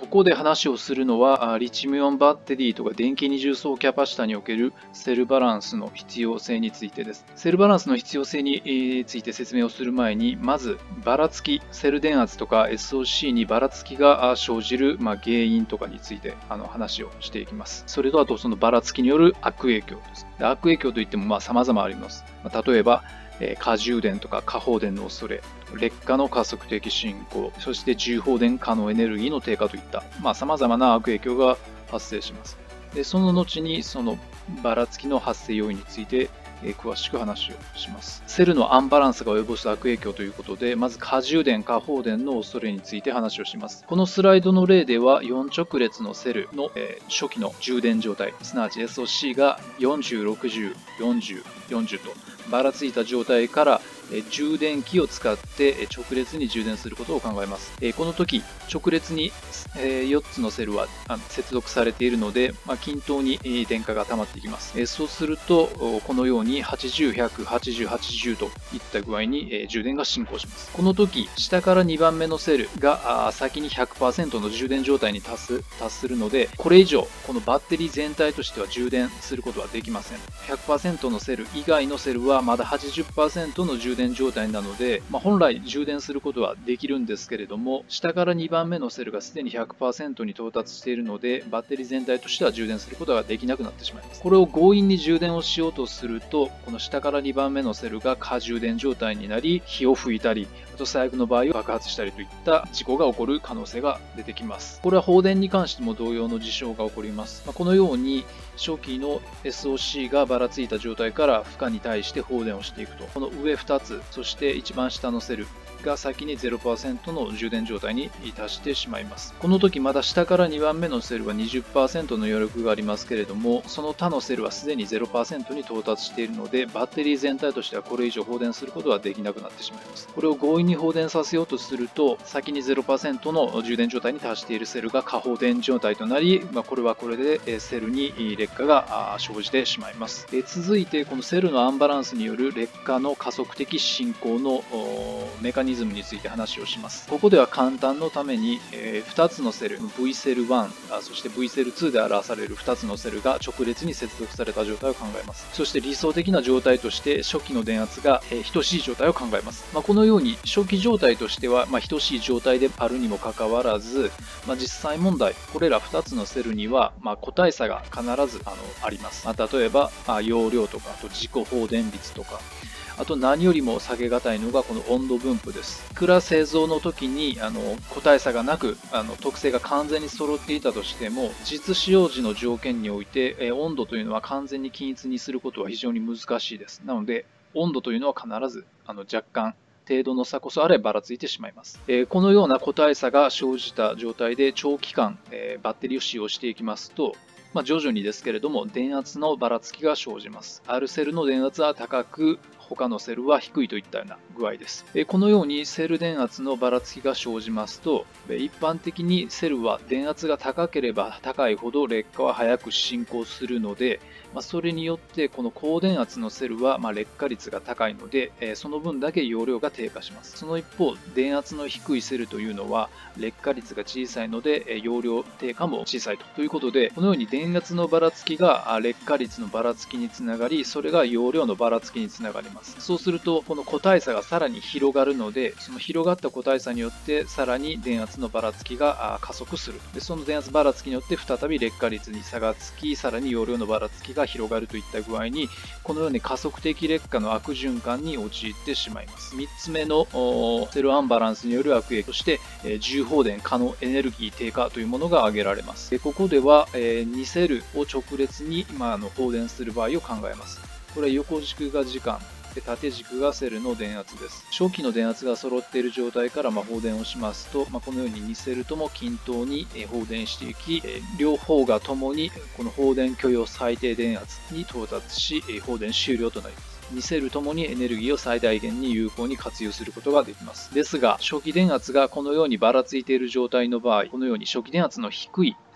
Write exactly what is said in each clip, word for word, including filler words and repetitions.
こで話をするのは、リチウムイオンバッテリーとか電気二重層キャパシタにおけるセルバランスの必要性についてです。セルバランスの必要性について説明をする前に、まずばらつき、セル電圧とか エスオーシー にばらつきが生じる、まあ、原因とかについてあの話をしていきます。それとあとそのばらつきによる悪影響です。で悪影響といってもまあ様々あります。まあ、例えば、過充電とか過放電の恐れ、劣化の加速的進行、そして重放電可能エネルギーの低下といった、まあ、様々な悪影響が発生します。でその後にそのばらつきの発生要因について詳しく話をします。セルのアンバランスが及ぼす悪影響ということで、まず過充電、過放電の恐れについて話をします。このスライドの例では、よん直列のセルの初期の充電状態、すなわち エスオーシー がよんじゅう、ろくじゅう、よんじゅう、よんじゅうとばらついた状態から充電器を使って直列に充電することを考えます。この時、直列によっつのセルは接続されているので、均等に電荷が溜まっていきます。そうすると、このようにはちじゅう、ひゃく、はちじゅう、はちじゅうといった具合に充電が進行します。この時、下からにばんめのセルが先に ひゃくパーセント の充電状態に達す、達するので、これ以上、このバッテリー全体としては充電することはできません。ひゃくパーセント のセル以外のセルはまだ はちじゅっパーセント の充電状態なので、まあ、本来充電することはできるんですけれども、下からにばんめのセルがすでに ひゃくパーセント に到達しているので、バッテリー全体としては充電することができなくなってしまいます。これを強引に充電をしようとすると、この下からにばんめのセルが過充電状態になり、火を吹いたり、あと最悪の場合は爆発したりといった事故が起こる可能性が出てきます。これは放電に関しても同様の事象が起こります。まあ、このように初期の エスオーシー がばらついた状態から負荷に対して放電をしていくと、この上ふたつ、そして一番下のセルが先に ゼロパーセント の充電状態に達してしまいます。この時まだ下からにばんめのセルは にじゅっパーセント の余力がありますけれども、その他のセルはすでに ゼロパーセント に到達しているので、バッテリー全体としてはこれ以上放電することはできなくなってしまいます。これを強引に放電させようとすると、先に ゼロパーセント の充電状態に達しているセルが過放電状態となり、まあ、これはこれでセルに劣化が生じてしまいます。続いてこのセルのアンバランスによる劣化の加速的進行のメカニズムについて話をします。ここでは簡単のために、えー、ふたつのセル ブイ セルワン、そして ブイ セルツーで表されるふたつのセルが直列に接続された状態を考えます。そして理想的な状態として初期の電圧が、えー、等しい状態を考えます。まあ、このように初期状態としては、まあ、等しい状態であるにもかかわらず、まあ、実際問題これらふたつのセルには、まあ、個体差が必ずあのあります。まあ、例えば、まあ、容量とかあと自己放電率とか、あと何よりも下げがたいのがこの温度分布です。いくら製造の時にあの個体差がなくあの特性が完全に揃っていたとしても、実使用時の条件において、え温度というのは完全に均一にすることは非常に難しいです。なので温度というのは必ずあの若干程度の差こそあればらついてしまいます。えー、このような個体差が生じた状態で長期間、えー、バッテリーを使用していきますと、まあ、徐々にですけれども電圧のばらつきが生じます。あるセルの電圧は高く他のセルは低いといったような具合です。このようにセル電圧のばらつきが生じますと、一般的にセルは電圧が高ければ高いほど劣化は早く進行するので、それによってこの高電圧のセルは劣化率が高いので、その分だけ容量が低下します。その一方、電圧の低いセルというのは劣化率が小さいので容量低下も小さいということで、このように電圧のばらつきが劣化率のばらつきにつながり、それが容量のばらつきにつながります。そうするとこの個体差がさらに広がるので、その広がった個体差によってさらに電圧のばらつきが加速する。でその電圧ばらつきによって再び劣化率に差がつき、さらに容量のばらつきが広がるといった具合に、このように加速的劣化の悪循環に陥ってしまいます。みっつめのセルアンバランスによる悪影響として、重放電可能エネルギー低下というものが挙げられます。でここではにセルを直列に、まあ、あの放電する場合を考えます。これは横軸が時間、縦軸がセルの電圧です。初期の電圧が揃っている状態からまあ放電をしますと、まあ、このようににセルとも均等に放電していき、両方がともにこの放電許容最低電圧に到達し、放電終了となります。にセルともにエネルギーを最大限に有効に活用することができます。ですが、初期電圧がこのようにばらついている状態の場合、このように初期電圧の低い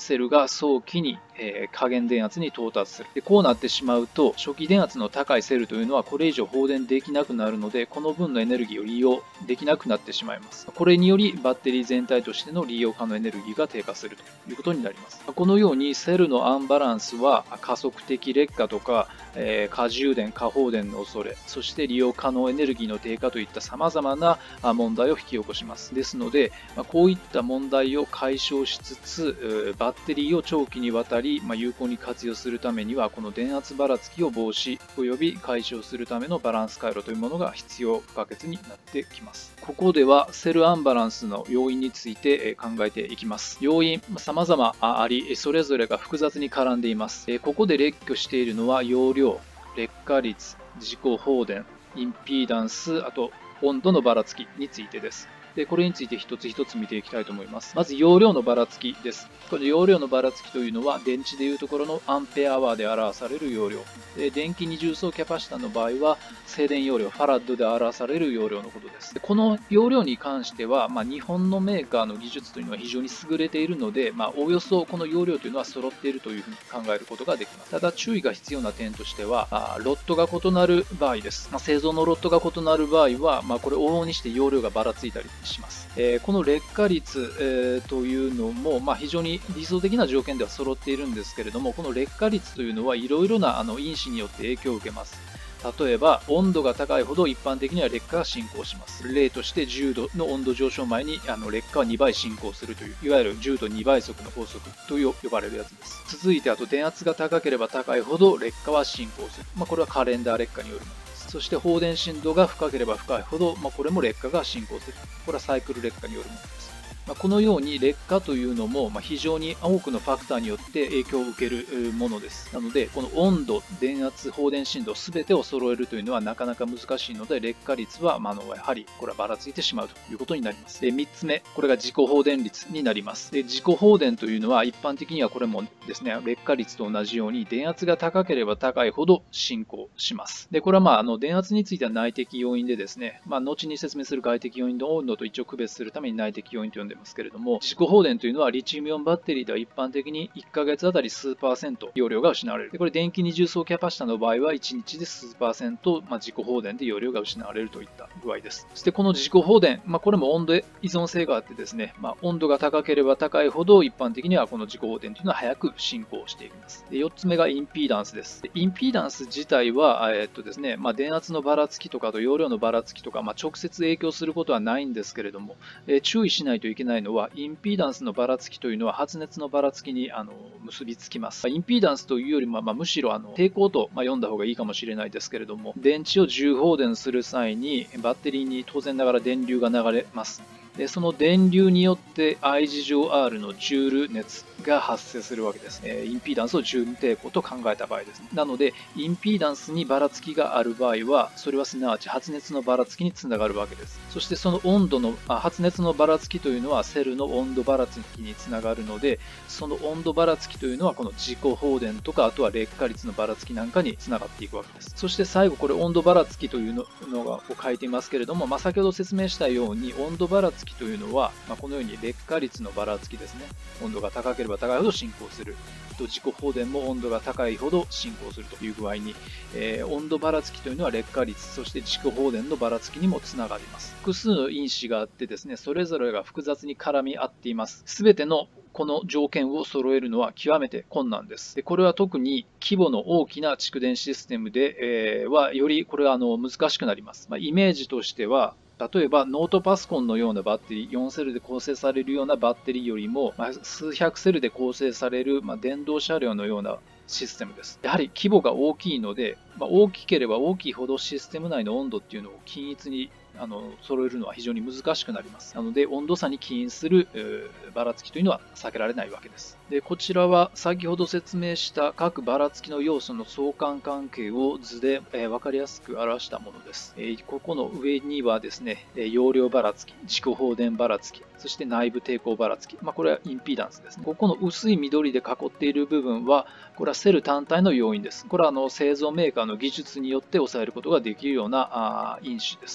セルが早期に、えー、下限電圧に到達する。でこうなってしまうと、初期電圧の高いセルというのはこれ以上放電できなくなるので、この分のエネルギーを利用できなくなってしまいます。これによりバッテリー全体としての利用可能エネルギーが低下するということになります。このようにセルのアンバランスは加速的劣化とか、えー、過充電、過放電の恐れ、そして利用可能エネルギーの低下といった様々な問題を引き起こします。ですので、こういった問題を解消しつつ、バッテリーを長期にわたり有効に活用するためには、この電圧ばらつきを防止及び解消するためのバランス回路というものが必要不可欠になってきます。ここではセルアンバランスの要因について考えていきます。要因、様々あり、それぞれが複雑に絡んでいます。ここで列挙しているのは容量、劣化率、自己放電、インピーダンス、あと温度のばらつきについてです。でこれについて一つ一つ見ていきたいと思います。まず容量のばらつきです。この容量のばらつきというのは電池でいうところのアンペアアワーで表される容量。で電気二重層キャパシタの場合は静電容量、ファラッドで表される容量のことです。でこの容量に関しては、まあ、日本のメーカーの技術というのは非常に優れているので、まあ、おおよそこの容量というのは揃っているというふうに考えることができます。ただ注意が必要な点としては、あロットが異なる場合です。まあ、製造のロットが異なる場合は、まあ、これ往々にして容量がばらついたりします。えー、この劣化率、えー、というのも、まあ、非常に理想的な条件では揃っているんですけれども、この劣化率というのはいろいろなあの因子によって影響を受けます。例えば温度が高いほど一般的には劣化が進行します。例としてじゅうどの温度上昇前にあの劣化はにばい進行するという、いわゆるじゅうどにばい速の法則と呼ばれるやつです。続いてあと電圧が高ければ高いほど劣化は進行する。まあ、これはカレンダー劣化によるものです。そして放電振動が深ければ深いほど、まあ、これも劣化が進行する。これはサイクル劣化によるものです。このように劣化というのも非常に多くのファクターによって影響を受けるものです。なので、この温度、電圧、放電振動すべてを揃えるというのはなかなか難しいので、劣化率は、まあ、やはりこれはばらついてしまうということになります。でみっつめ、これが自己放電率になります。で自己放電というのは一般的にはこれもですね、劣化率と同じように電圧が高ければ高いほど進行します。でこれはまああの電圧については内的要因でですね、まあ、後に説明する外的要因の温度と一応区別するために内的要因と呼んでますけれども、自己放電というのはリチウムイオンバッテリーでは一般的にいっかげつあたり数パーセント容量が失われる。でこれ電気二重層キャパシタの場合はいちにちで数パーセント、まあ、自己放電で容量が失われるといった具合です。そしてこの自己放電、まあ、これも温度依存性があってですね、まあ、温度が高ければ高いほど一般的にはこの自己放電というのは早く進行していきます。でよっつめがインピーダンスです。でインピーダンス自体は、えーっとですねまあ、電圧のばらつきとかあと容量のばらつきとか、まあ、直接影響することはないんですけれども、えー、注意しないといけないのはインピーダンスのばらつきというのは発熱のばらつきにあの結びつきます。インピーダンスというよりも、まあ、むしろあの抵抗と、まあ、読んだ方がいいかもしれないですけれども、電池を重放電する際にバッテリーに当然ながら電流が流れます。でその電流によって I 字乗 R のジュール熱が発生するわけです。えインピーダンスを準抵抗と考えた場合ですね。なので、インピーダンスにばらつきがある場合は、それはすなわち発熱のばらつきにつながるわけです。そしてその温度の、あ発熱のばらつきというのはセルの温度ばらつきにつながるので、その温度ばらつきというのはこの自己放電とか、あとは劣化率のばらつきなんかにつながっていくわけです。そして最後、これ温度ばらつきというのがを書いていますけれども、まあ、先ほど説明したように温度ばらつきというのは、まあ、このように劣化率のばらつきですね。温度が高ければ高いほど進行する。自己放電も温度が高いほど進行するという具合に、えー、温度ばらつきというのは劣化率、そして自己放電のばらつきにもつながります。複数の因子があってですね、それぞれが複雑に絡み合っています。すべてのこの条件を揃えるのは極めて困難です。でこれは特に規模の大きな蓄電システムで、えー、はよりこれはあの難しくなります。まあ、イメージとしては、例えばノートパソコンのようなバッテリー、よんセルで構成されるようなバッテリーよりも、まあ、数百セルで構成される、まあ、電動車両のようなシステムです。やはり規模が大きいので、まあ、大きければ大きいほどシステム内の温度っていうのを均一にあの揃えるのは非常に難しくなります。なので温度差に起因するばらつきというのは避けられないわけです。でこちらは先ほど説明した各ばらつきの要素の相関関係を図で、えー、分かりやすく表したものです。えー、ここの上にはですね、容量ばらつき、自己放電ばらつき、そして内部抵抗ばらつき、まあ、これはインピーダンスですね。ここの薄い緑で囲っている部分は、これはセル単体の要因です。これはあの製造メーカーの技術によって抑えることができるようなあ因子です。容量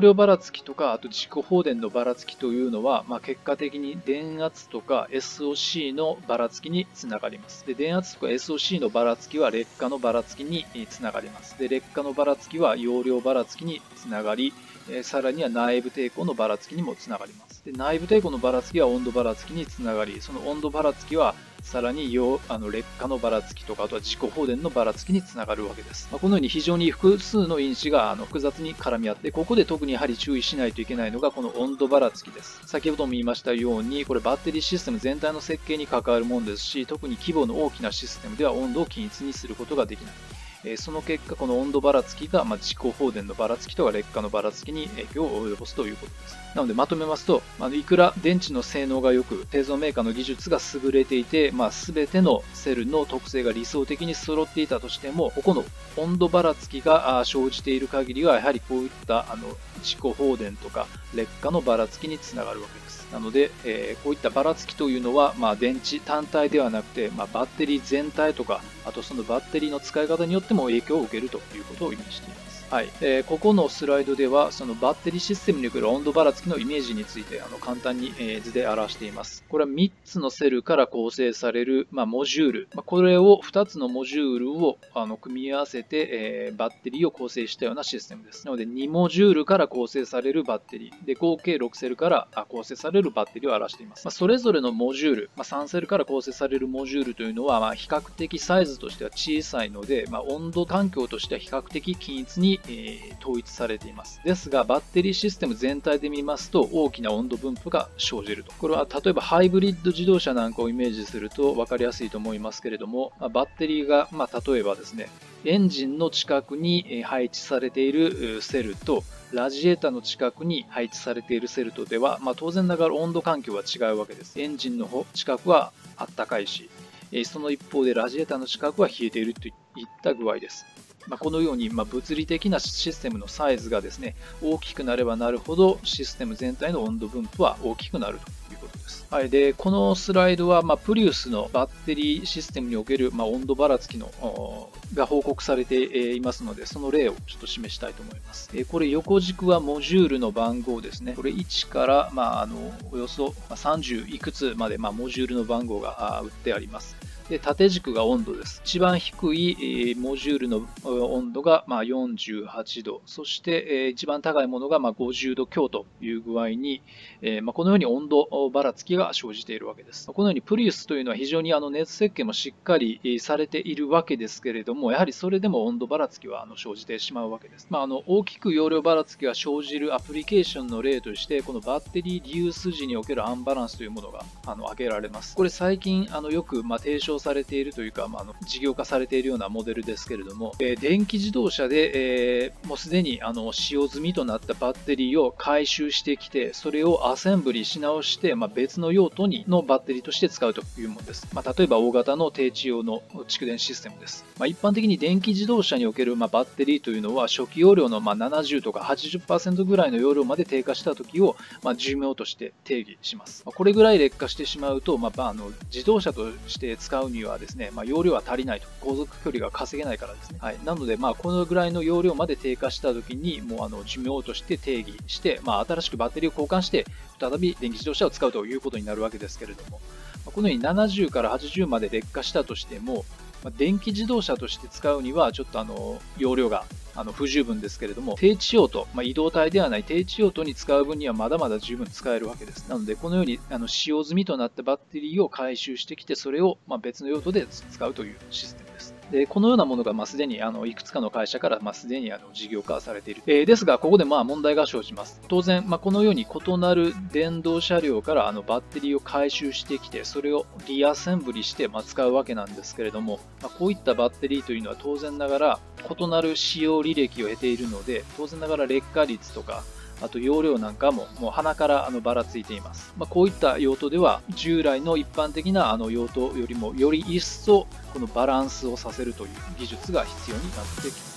量ばらつきとか、あと自己放電のばらつきというのは、まあ、結果的に電圧とか エスオーシー のばらつきにつながります。で、電圧とか エスオーシー のばらつきは劣化のばらつきにつながります。で、劣化のばらつきは容量ばらつきにつながり、えさらには内部抵抗のばらつきにもつながります。で、内部抵抗のばらつきは温度ばらつきにつながり、その温度ばらつきはさらにあの劣化のばらつきとか、あとは自己放電のばらつきにつながるわけです。まあ、このように非常に複数の因子があの複雑に絡み合って、ここで特にやはり注意しないといけないのがこの温度ばらつきです。先ほども言いましたように、これバッテリーシステム全体の設計に関わるものですし、特に規模の大きなシステムでは温度を均一にすることができない。その結果、この温度ばらつきが、まあ、自己放電のばらつきとか劣化のばらつきに影響を及ぼすということです。なのでまとめますと、あのいくら電池の性能が良く、製造メーカーの技術が優れていて、まあ、全てのセルの特性が理想的に揃っていたとしても、ここの温度ばらつきが生じている限りは、やはりこういったあの自己放電とか劣化のばらつきにつながるわけです。なので、えー、こういったばらつきというのは、まあ、電池単体ではなくて、まあ、バッテリー全体とか、あとそのバッテリーの使い方によっても影響を受けるということを意味しています。はい、えー、ここのスライドでは、そのバッテリーシステムにおける温度ばらつきのイメージについてあの簡単に、えー、図で表しています。これはみっつのセルから構成される、まあ、モジュール、まあ、これをふたつのモジュールをあの組み合わせて、えー、バッテリーを構成したようなシステムです。なので、にモジュールから構成されるバッテリー、で合計ろくセルから構成されるバッテリーを表しています。まあ、それぞれのモジュール、まあ、さんセルから構成されるモジュールというのは、まあ、比較的サイズとしては小さいので、まあ、温度環境としては比較的均一に、えー、統一されています。ですが、バッテリーシステム全体で見ますと、大きな温度分布が生じると。これは例えばハイブリッド自動車なんかをイメージすると分かりやすいと思いますけれども、バッテリーが、まあ、例えばですね、エンジンの近くに配置されているセルと、ラジエーターの近くに配置されているセルとでは、まあ、当然ながら温度環境は違うわけです。エンジンの近くはあったかいし、その一方でラジエーターの近くは冷えているといった具合です。まあ、このように、まあ、物理的なシステムのサイズがですね、大きくなればなるほど、システム全体の温度分布は大きくなるということです。はい、でこのスライドは、まあ、プリウスのバッテリーシステムにおける、まあ、温度ばらつきのが報告されていますので、その例をちょっと示したいと思います。これ、横軸はモジュールの番号ですね。これいちから、まあ、あのおよそさんじゅういくつまで、まあ、モジュールの番号が打ってあります。で縦軸が温度です。一番低いモジュールの温度がよんじゅうはちど、そして一番高いものがごじゅうど強という具合に、このように温度ばらつきが生じているわけです。このようにプリウスというのは非常にあの熱設計もしっかりされているわけですけれども、やはりそれでも温度ばらつきは生じてしまうわけです。まあ、あの大きく容量ばらつきが生じるアプリケーションの例として、このバッテリーリユース時におけるアンバランスというものがあの挙げられます。これ最近あのよくまあ提唱されているというか、まあ、あの事業化されているようなモデルですけれども、えー、電気自動車で、えー、もうすでにあの使用済みとなったバッテリーを回収してきて、それをアセンブリし直して、まあ、別の用途にのバッテリーとして使うというものです。まあ、例えば大型の低地用の蓄電システムです。まあ、一般的に電気自動車における、まあ、バッテリーというのは初期容量のまあななじゅうとか はちじゅっパーセント ぐらいの容量まで低下した時を、まあ、寿命として定義します。まあ、これぐらい劣化してしまうと、まあ、あの自動車として使うにはですね、まあ容量は足りないと、航続距離が稼げないからですね。はい、なので、まあ、このぐらいの容量まで低下したときに、もうあの寿命として定義して、まあ、新しくバッテリーを交換して、再び電気自動車を使うということになるわけですけれども、このようにななじゅうからはちじゅうまで劣化したとしても、電気自動車として使うには、ちょっとあの容量があの不十分ですけれども、低地用途、まあ、移動体ではない低地用途に使う分にはまだまだ十分使えるわけです。なので、このようにあの使用済みとなったバッテリーを回収してきて、それをまあ別の用途で使うというシステムです。でこのようなものがまあすでにあのいくつかの会社からまあすでにあの事業化されている。えー、ですが、ここでまあ問題が生じます。当然、まあ、このように異なる電動車両からあのバッテリーを回収してきて、それをリアセンブリしてまあ使うわけなんですけれども、まあ、こういったバッテリーというのは当然ながら異なる使用履歴を経ているので、当然ながら劣化率とか、あと容量なんかももう鼻からあのばらついています。まあ、こういった用途では従来の一般的なあの用途よりもより一層このバランスをさせるという技術が必要になってきます。